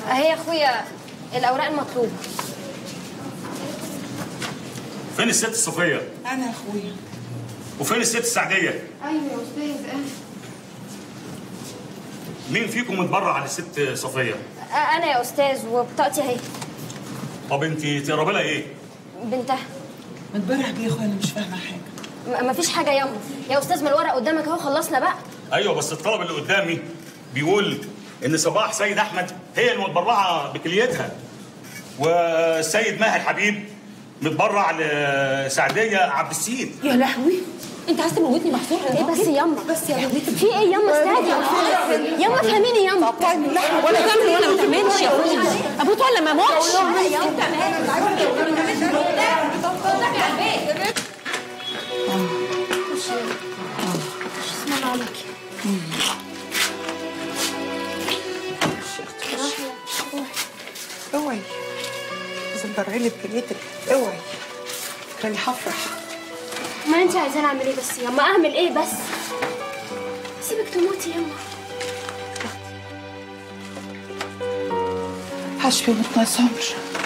اهي يا اخويا الاوراق المطلوبه. فين الست صفيه؟ انا يا اخويا. وفين الست سعديه؟ ايوه يا استاذ. مين فيكم متبرع عن الست صفيه؟ انا يا استاذ، وبطاقتي اهي. طب انت تقربي لها ايه؟ بنتها. متبرع بيه يا اخويا؟ انا مش فاهمه حاجه. مفيش حاجه ياما يا استاذ، ما الورق قدامك اهو، خلصنا بقى. ايوه بس الطلب اللي قدامي بيقول ان صباح سيد احمد هي المتبرعه بكليتها، والسيد ماهر حبيب متبرع لسعديه عبد السيد. يا لهوي، انت عايز تموتني محفور ايه بس ياما؟ بس يا بنتي في ايه ياما؟ استهدي ياما، فهميني ياما. طعم اللحمه ولا تعمل ولا ما تعملش يا اخويا. ابوك ولا ما موتش. انت اسم الله عليكي. اوعي لازم تبرعي لي بكليتك، اوعي كاني هفرح. ما انت عايزاني اعمل ايه بس ياما؟ اعمل ايه بس؟ سيبك تموتي ياما. حشفي ومتناقص عمر.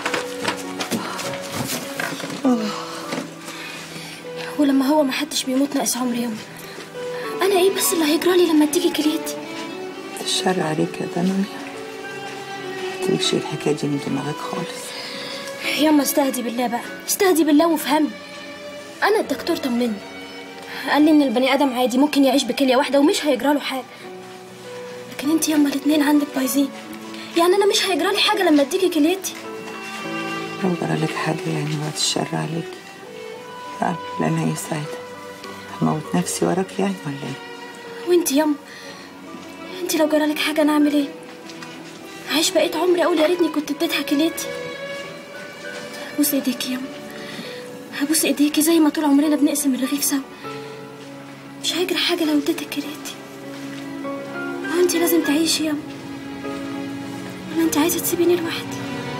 ولما هو ما حدش بيموت ناقص عمر ياما، انا ايه بس اللي هيجرالي لما تيجي كليتي؟ الشر عليك يا دنيا، متقولكش الحكايه دي من دماغك خالص. ياما استهدي بالله بقى، استهدي بالله وافهمي. انا الدكتور طمني، قال لي ان البني ادم عادي ممكن يعيش بكليه واحده ومش هيجراله حاجه، لكن انت ياما الاتنين عندك بايظين. يعني انا مش هيجرالي حاجه لما اديكي كليتي؟ لو جرالك حاجه يعني بعد الشر عليك، لان ايه ساعتها؟ هموت نفسي وراك يعني ولا ايه؟ وانت ياما، انت لو جرالك حاجه انا اعمل ايه؟ عايش بقيت عمري اقول يا ريتني كنت اديتها كليتي. بوس ايديكي ياما، هبوس ايديكي زي ما طول عمرنا بنقسم الرغيف سوا. مش هيجرى حاجه لو اديتك كليتي. وانت لازم تعيشي ياما، ولا انت عايزه تسيبيني لوحدي؟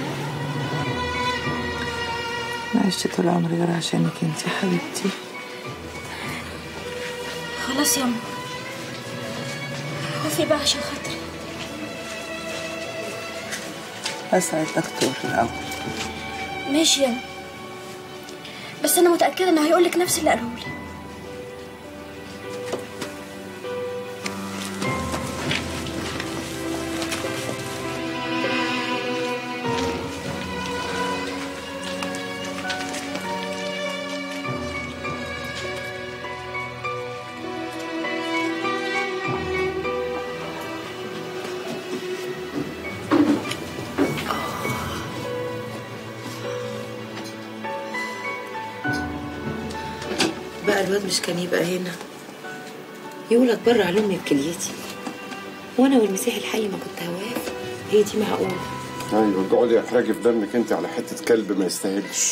انا عشت طول عمري غير عشانك انت يا حبيبتي. خلاص ياما، وفي بقى عشان خاطري. اسال الدكتور الاول. ماشي ياما، بس انا متاكده انه هيقولك نفس اللي قالهولي. بقى الواد مش كان يبقى هنا يقول اتبرع لامي بكليتي، وانا والمسيح الحي ما كنت هوافق؟ هي دي معقوله؟ ايوه اقعدي احرجي في دمك انت على حته كلب ما يستاهلش.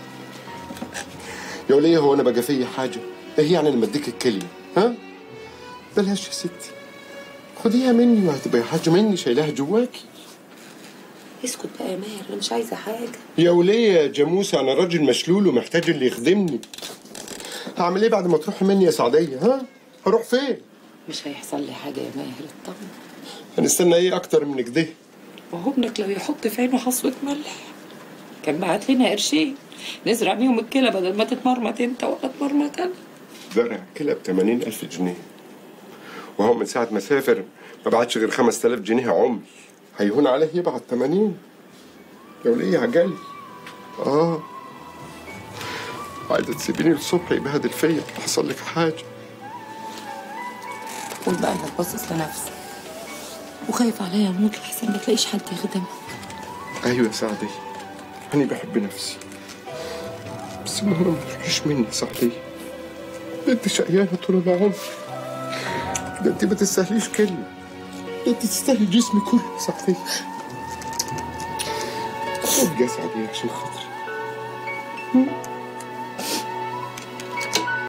يا وليه هو انا بقى فيا حاجه؟ ايه يعني لما اديك الكلمه؟ ها؟ بلاش يا ستي، خديها مني وهتبقى حاجه مني شايلاها جواكي. اسكت بقى يا ماهر، انا مش عايزه حاجه. يا وليه يا جاموسه، انا راجل مشلول ومحتاج اللي يخدمني. هعمل ايه بعد ما تروحي مني يا سعديه؟ ها؟ هروح فين؟ مش هيحصل لي حاجه يا ماهر، اطمن. هنستنى ايه اكتر من كده؟ وهو ابنك لو يحط في عينه حصوه ملح كان بعت لنا قرشين نزرع بيهم الكلى بدل ما تتمرمط انت ولا تمرمط انا. زرع كلى ب80,000 جنيه، وهو من ساعه ما سافر ما بعتش غير 5000 جنيه عمري. هيهون عليه يبعت 80؟ يا وليه عجلي. عايزه تسيبيني الصبح يبهدل فيا حصل لك حاجه؟ قول بقى انك باصص لنفسك وخايف عليا اموت لحسن ما تلاقيش حد يخدمك. ايوه يا سعديه، انا بحب نفسي، بس المهم ما تروحيش مني يا سعديه. ده انت شقيانه طول العمر، ده انت ما تستاهليش كلمه، ده انت تستاهلي جسمي كله يا سعديه. خد يا سعديه عشان خاطري.